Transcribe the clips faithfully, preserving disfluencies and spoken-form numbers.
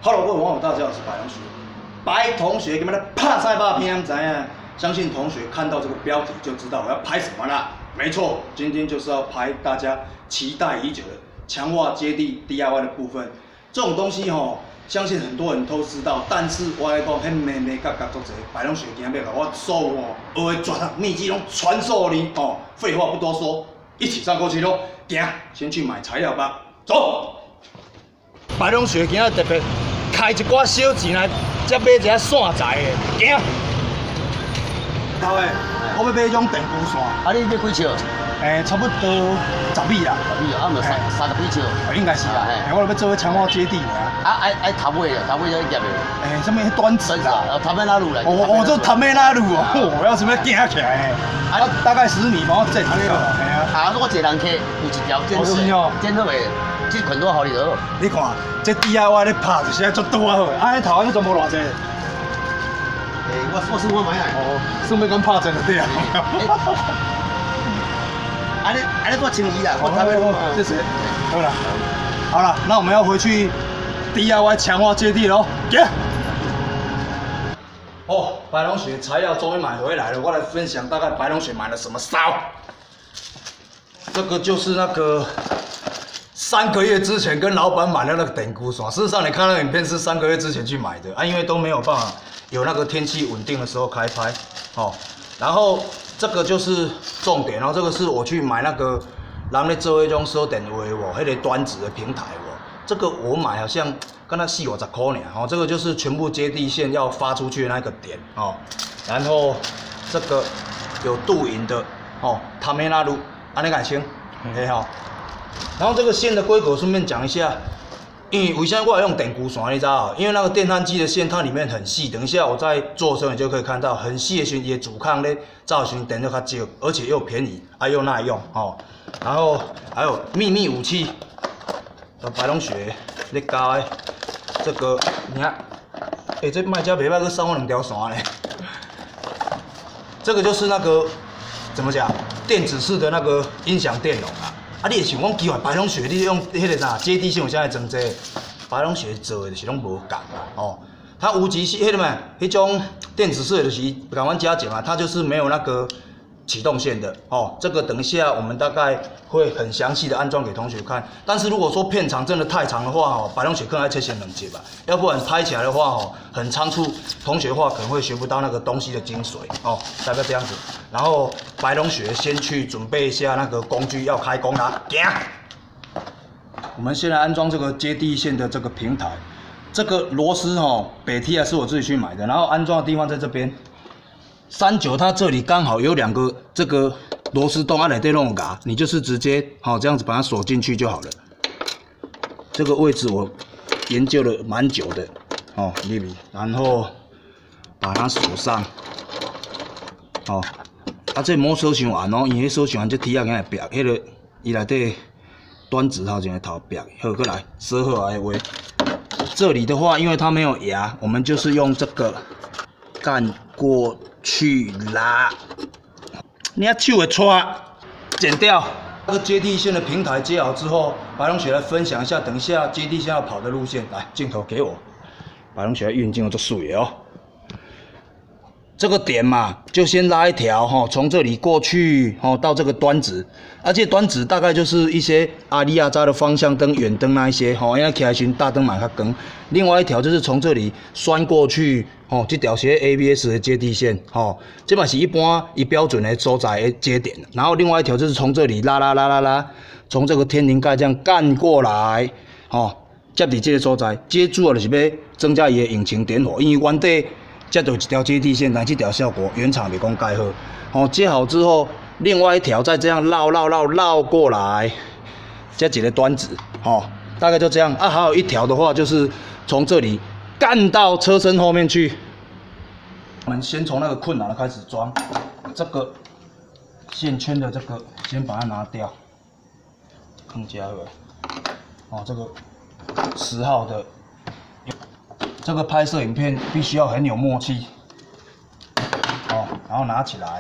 Hello， 各位网友，大家好，我是白同学。白同学，你们的拍赛吧片怎样？相信同学看到这个标题就知道我要拍什么了。没错，今天就是要拍大家期待已久的强化接地 D I Y 的部分。这种东西吼，相信很多人都知道，但是我来讲，迄妹妹角角做者，白同学今日要把我所有哦学的绝学秘籍拢传授你哦。废话不多说，一起上过去喽！行，先去买材料吧，走。白同学今日特别开一寡小钱来，才买一下线材的，行。头诶，我要买迄种电弧线。 啊，你要几尺？ 诶，差不多十米啦。 十米啊，唔三三十几尺。 应该是啦。嘿，我要做强化接地的啊。 啊，爱爱头尾的，头尾才夹的。 诶，什么短子啦？ 啊，头尾拉路来。 哦哦，这头尾拉路哦，我要什么行起来？啊，大概十米，帮我整好。嘿啊。 啊，我一人客有一条剪水，剪好未？这捆多好哩哦。 你看，这 D I Y 咧拍就是爱足多啊好。啊，迄头迄全部偌济？ 诶，我我算我买来。 哦，算要讲拍真就对啊。 安尼安尼多轻易啦，我台湾谢谢。好了，好了，那我们要回去 D I Y 强化接地喽，耶！哦，白龙雪材料终于买回来了，我来分享大概白龙雪买了什么烧。这个就是那个三个月之前跟老板买的那个电弧线，事实上你看那个影片是三个月之前去买的啊，因为都没有办法有那个天气稳定的时候开拍哦。然后这个就是重点，然后这个是我去买那个人咧做迄种手电话哦，迄个端子的平台哦，这个我买好像刚才四五十块呢哦，这个就是全部接地线要发出去的那个点哦。然后这个有镀银的哦，他们那路安尼改清，嘿吼。然后这个线的规格顺便讲一下。因为为什么我要用电弧线，你知道？因为那个电焊机的线它里面很细，等一下我在做的时候你就可以看到很细的线，也阻抗咧造成电就较少，而且又便宜，啊又耐用哦。然后还有秘密武器，白龙雪咧教的这个，你看，哎、欸，这卖家袂歹，佮送我两条线咧。这个就是那个怎么讲，电子式的那个音响电容啊。啊，你会想讲奇怪，白龙雪你用迄个啥接地线有啥会装这？白龙雪做的就是拢无共啊，哦，它无极系迄个嘛，迄种电子式的就是甲阮家讲啊，它就是没有那个启动线的哦。这个等一下我们大概会很详细的安装给同学看。但是如果说片长真的太长的话哦，白龙雪可能要切成两节吧，要不然拍起来的话哦，很仓促，同学的话可能会学不到那个东西的精髓哦，大概这样子。然后白龙雪先去准备一下那个工具，要开工啦，行。我们先来安装这个接地线的这个平台，这个螺丝哦，北 T 啊是我自己去买的，然后安装的地方在这边。三九它这里刚好有两个这个螺丝洞，啊内底弄嘎，你就是直接好、哦、这样子把它锁进去就好了。这个位置我研究了蛮久的哦，里面，然后把它锁上，哦。啊，这莫锁伤严哦，因为锁伤严，这铁仔硬会壁，迄、那个伊内底端子头前会头壁。好，过来锁好来话，这里的话，因为它没有牙，我们就是用这个干过去拉。你啊手会搓，剪掉。这个接地线的平台接好之后，白龙雪来分享一下，等一下接地线要跑的路线。来，镜头给我，白龙雪运镜都水哦。这个点嘛，就先拉一条哈，从这里过去哦，到这个端子，而且端子大概就是一些阿里亚扎的方向灯、远灯那一些哈，因为起来时大灯蛮较光。另外一条就是从这里拴过去哦，这条是 A B S 的接地线哦，这嘛是一般一标准的所在的接点。然后另外一条就是从这里拉拉拉拉拉，从这个天灵盖这样干过来哦，接伫这个所在，接住就是要增加伊的引擎点火，因为原底。这就一条接地线，但这条效果原厂没讲盖好。哦，接好之后，另外一条再这样绕绕绕绕过来，这几个端子，哦，大概就这样啊。还有一条的话，就是从这里干到车身后面去。我们先从那个困难的开始装，这个线圈的这个先把它拿掉，更加了。哦，这个十号的。这个拍摄影片必须要很有默契，哦，然后拿起来，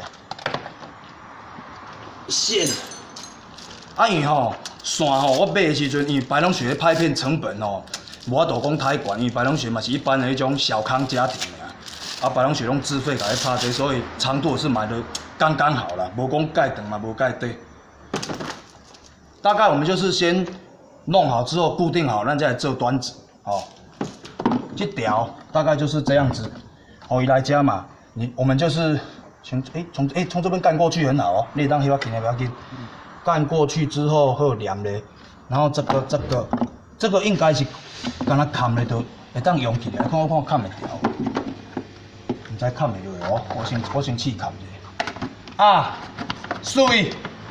线，啊因为吼线吼，我买的时阵，因为白龙雪的拍片成本吼， 无法度讲太悬，因为白龙穴嘛是一般的迄种小康家庭啊，啊白龙穴拢自费甲伊拍这，所以长度是买的刚刚好啦，无讲介长嘛，无介短。大概我们就是先弄好之后固定好，咱再来做端子，哦。这条大概就是这样子，哦，伊来家嘛，你我们就是从哎从哎从这边干过去很好哦，你当迄要紧的不要紧，干过去之后会有黏的，然后这个这个这个应该是敢若砍的都会当用起来，看我看砍袂掉，唔知砍袂落哦，我先我先试砍者，啊，水。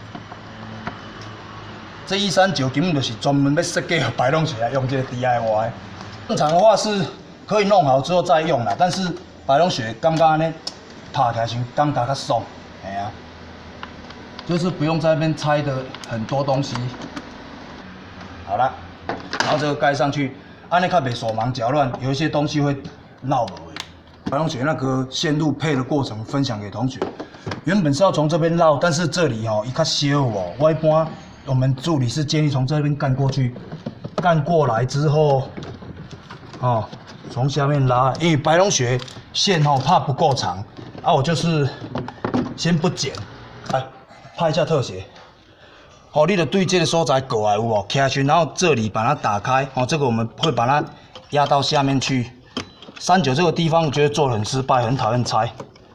这一三九根本就是专门要设计白龙穴来用这个 D I Y。正常的话是可以弄好之后再用啦，但是白龙穴刚刚呢拍起来先感觉较爽，哎呀、啊，就是不用在那边拆的很多东西。好了，然后这个盖上去，安尼较袂手忙脚乱，有一些东西会绕不回。白龙穴那个线路配的过程分享给同学，原本是要从这边绕，但是这里哦，伊较小哦，我一般。我们助理是建议从这边干过去，干过来之后，哦，从下面拉，因为白龙穴线哦怕不够长，啊，我就是先不剪，来拍一下特写，哦，你得对这个所在过来有无？卡去，然后这里把它打开，哦，这个我们会把它压到下面去。三九这个地方我觉得做得很失败，很讨厌拆，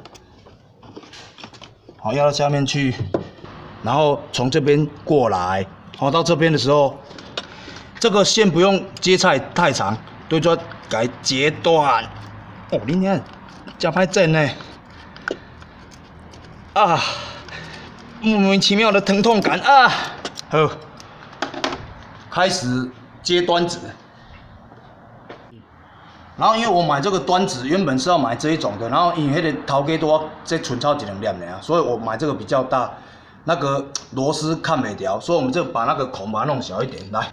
好，压到下面去。然后从这边过来，好到这边的时候，这个线不用接太太长，对做改截断。哦，你看，加拍正呢，啊，莫名其妙的疼痛感啊！好，开始接端子。然后因为我买这个端子原本是要买这一种的，然后因为那个头家多这存超几两粒的啊，所以我买这个比较大。那个螺丝看不掉，所以我们就把那个孔把它弄小一点。来，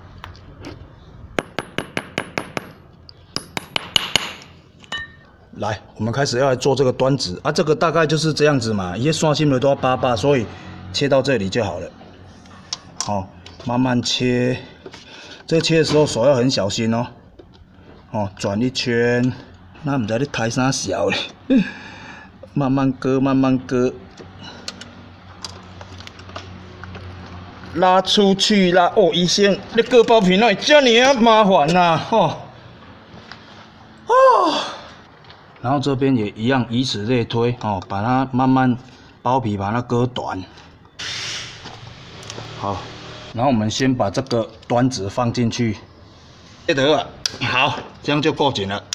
来，我们开始要来做这个端子啊，这个大概就是这样子嘛，一些刷新的都要八八，所以切到这里就好了。好，慢慢切，这个切的时候手要很小心哦。哦，转一圈，那唔知你抬啥小嘞，慢慢割，慢慢割。拉出去啦！哦，医生，你割包皮哪会这么啊麻烦呐、啊？吼、哦，哦，然后这边也一样，以此类推，哦，把它慢慢包皮把它割短。好，然后我们先把这个端子放进去，得了，好，这样就够紧了。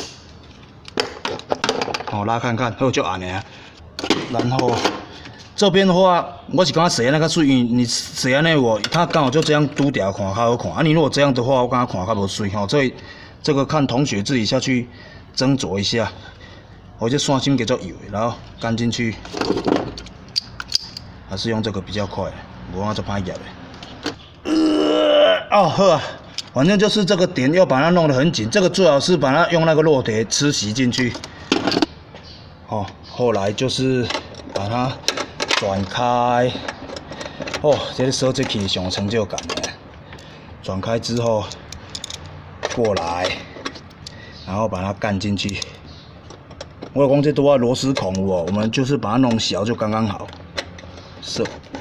好、哦，拉看看，好就按了，然后。这边的话，我是感觉洗那个水，因为你洗安尼我，它刚好就这样嘟掉，看较好看。啊，你如果这样的话，我感觉看较无水吼。所以这个看同学自己下去斟酌一下。我这线芯叫做油，然后干进去，还是用这个比较快，无法做歹夹的。呃，哦好啊，反正就是这个点要把它弄得很紧，这个最好是把它用那个烙铁吃洗进去。哦，后来就是把它。转开，哦，这个设计起上有成就感的。转开之后，过来，然后把它干进去。我有讲这多啊螺丝孔哦，我们就是把它弄小就刚刚好。是，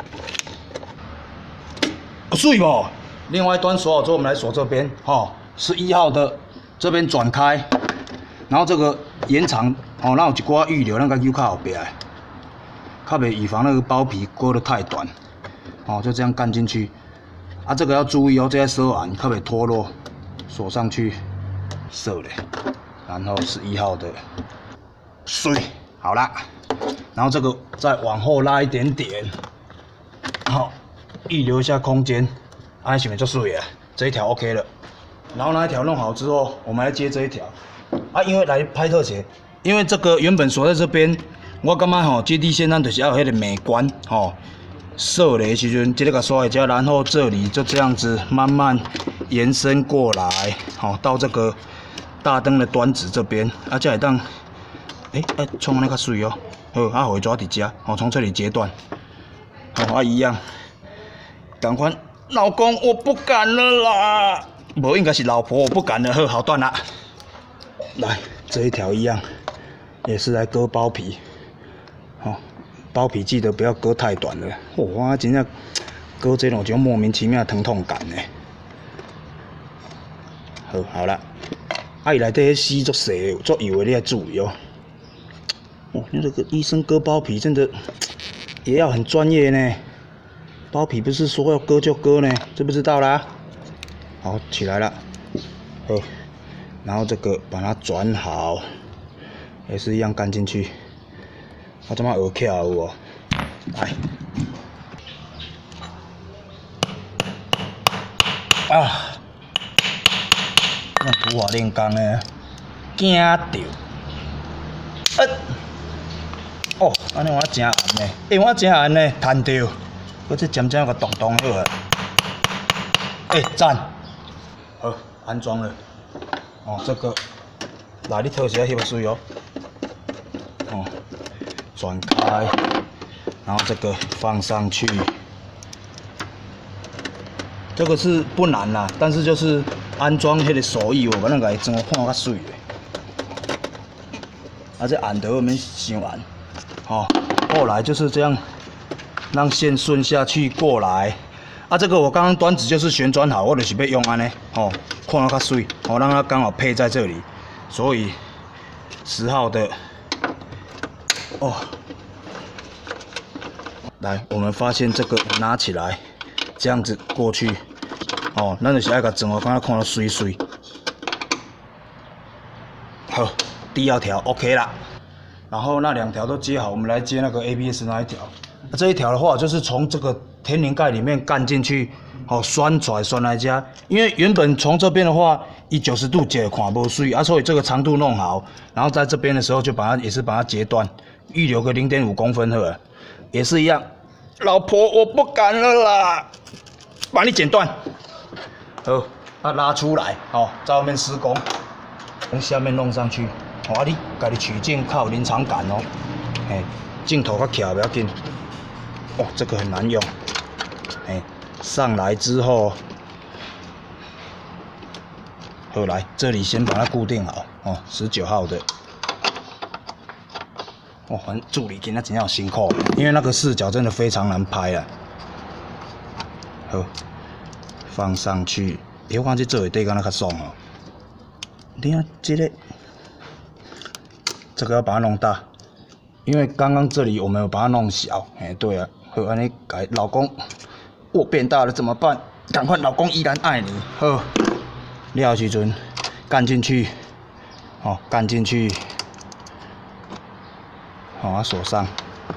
水不？另外一端锁好之后，我们来锁这边，哦，十一号的这边转开，然后这个延长，哦，那有一寡预留，那个又靠后边。靠北以防那个包皮割得太短，哦，就这样干进去。啊，这个要注意哦，这些锁完靠北脱落，锁上去，锁嘞。然后十一号的水好啦，然后这个再往后拉一点点，好，预留一下空间，安全就水啊，这一条 OK 了。然后那一条弄好之后，我们来接这一条。啊，因为来拍特写，因为这个原本锁在这边。我感觉吼，接地线咱就是要有迄个美观吼，设的时阵，这个甲刷一下，然后这里就这样子慢慢延伸过来，吼，到这个大灯的端子这边，啊，才会当，诶、欸，哎，冲安尼较水哦，好，啊，回抓伫遮，吼，从这里截断，好，啊一样，赶快，老公，我不敢了啦， 无应该是老婆，我不敢了。好，好断了。来，这一条一样，也是来割包皮。哦，包皮记得不要割太短了。哦，我真正割这种就莫名其妙的疼痛感呢。好，好了。啊，伊内底迄丝足细，足油的，你要注意哦。哦，那这个医生割包皮真的也要很专业呢。包皮不是说要割就割呢，知不知道啦？好，起来了。好，然后这个把它转好，也是一样干进去。我怎么学起来有哦？来，啊，用土法炼钢呢，惊到，呃，哦，安尼我真红呢，因为我真红呢，弹到，我这渐渐个动动好啊。哎、欸，赞，好，安装了。哦，这个，来你套一下翕水哦。哦，转开，然后这个放上去。这个是不难啦，但是就是安装迄个手艺，我把那个装看较水的。啊，这按头免伤按。哦，后来就是这样，让线顺下去过来。啊，这个我刚刚端子就是旋转好，我就是要用安尼，哦，看到较水，哦，让它刚好配在这里，所以十号的，哦，来，我们发现这个拿起来，这样子过去，哦，咱就是爱甲整个看看到水水，好，第二条 OK 啦，然后那两条都接好，我们来接那个 A B S 那一条，这一条的话就是从这个天灵盖里面干进去，好、哦、拴出来拴来遮，因为原本从这边的话，以九十度截看无水啊，所以这个长度弄好，然后在这边的时候就把它也是把它截断，预留个零点五公分好了，也是一样。老婆，我不敢了啦，把你剪断。好，啊拉出来，哦，在外面施工，从下面弄上去。哦，啊你家己取镜较有临场感哦，嘿，镜头较翘不要紧。哦，这个很难用。哎，上来之后，好来，这里先把它固定好哦，十九号的。哦，反正助理今天真有辛苦，因为那个视角真的非常难拍啊。好，放上去，欸、我看这做的底敢若较爽哦。你看这个，这个要把它弄大，因为刚刚这里我们有把它弄小。哎，对啊。好，安尼改老公，我变大了怎么办？赶快，老公依然爱你。好，了时阵干进去，哦，干进去，好、哦，啊锁上。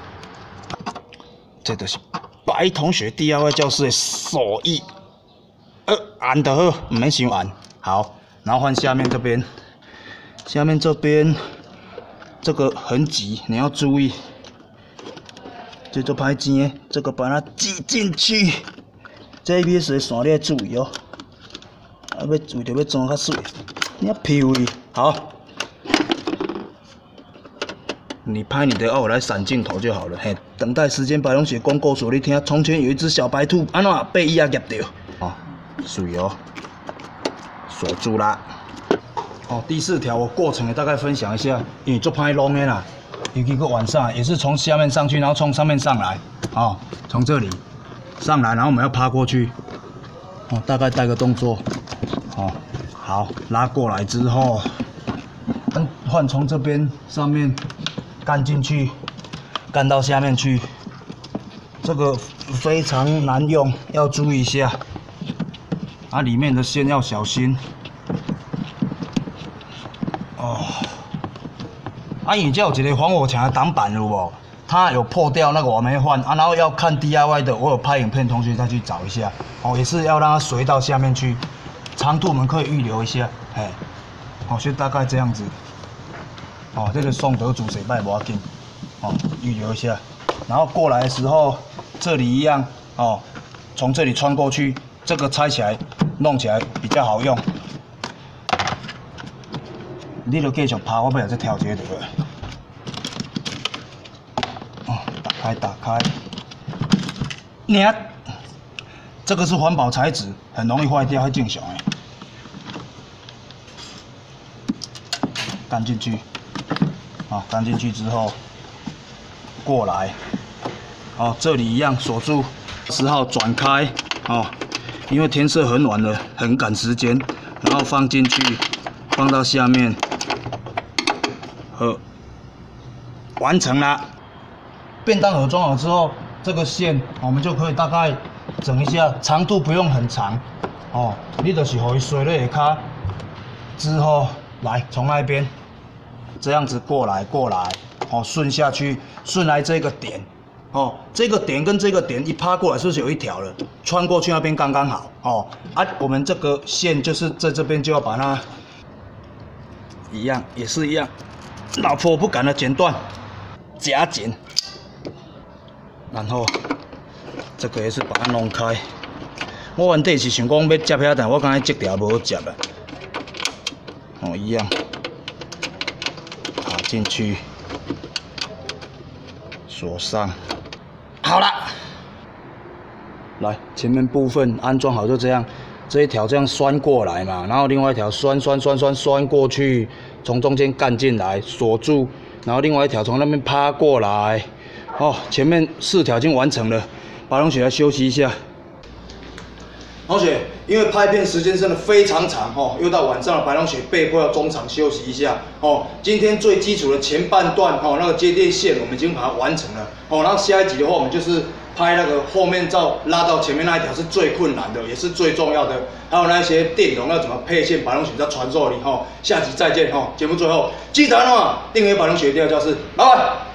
这就是白同学 D I Y 教室的手艺。呃，按得好，唔免伤按。好，然后换下面这边，下面这边这个很挤，你要注意。这做歹煎的，这个把它挤进去。这 A B S 的线你要注意哦，啊要为着要装较水，你要漂伊好。你拍你的，哦，我来闪镜头就好了。嘿，等待时间，白龙雪公告诉你听。从前有一只小白兔，安怎被伊啊夹到？哦，水哦，锁住啦。哦，第四条我过程也大概分享一下，因为做歹弄的啦。尤其个晚上也是从下面上去，然后从上面上来，哦，从这里上来，然后我们要趴过去，哦，大概带个动作，哦，好，拉过来之后，换从这边上面干进去，干到下面去，这个非常难用，要注意一下，啊，里面的线要小心，哦。啊，因这有一个防火墙的挡板有无？它有破掉，那个我没换啊。然后要看 D I Y 的，我有拍影片，同学再去找一下。哦，也是要让它随到下面去，长度我们可以预留一下，嘿。哦，就大概这样子。哦，这个宋德主谁拜不要紧，哦，预留一下。然后过来的时候，这里一样，哦，从这里穿过去，这个拆起来，弄起来比较好用。你就继续拍，我不要再跳这个了。哦，打开，打开。你看，这个是环保材质，很容易坏掉，会正常的。 干进去，好，干进去之后过来，好，这里一样锁住，十号转开，哦，因为天色很晚了，很赶时间，然后放进去，放到下面，好，完成了。便当盒装好之后，这个线我们就可以大概整一下，长度不用很长，哦，你就是给它水了下骹，之后来从那边这样子过来过来，哦，顺下去，顺来这个点，哦，这个点跟这个点一趴过来，是不是有一条了？穿过去那边刚刚好，哦，啊，我们这个线就是在这边就要把它一样，也是一样，老婆不敢的剪断，夹紧。然后这个也是把它弄开。我原底是想讲要接遐，但我感觉这条无好接啊。哦，一样，卡进去，锁上，好了。来，前面部分安装好就这样，这一条这样拴过来嘛，然后另外一条拴拴拴拴拴过去，从中间干进来锁住，然后另外一条从那边趴过来。哦，前面四条已经完成了，白龙雪来休息一下。同学，因为拍片时间真的非常长哦，又到晚上了，白龙雪被迫要中场休息一下哦。今天最基础的前半段哦，那个接电线我们已经把它完成了哦。然后下一集的话，我们就是拍那个后面照拉到前面那一条是最困难的，也是最重要的，还有那些电容要怎么配线，白龙雪在传授你哦。下集再见哦。节目最后记得哦，订阅白龙雪第二教室，拜拜。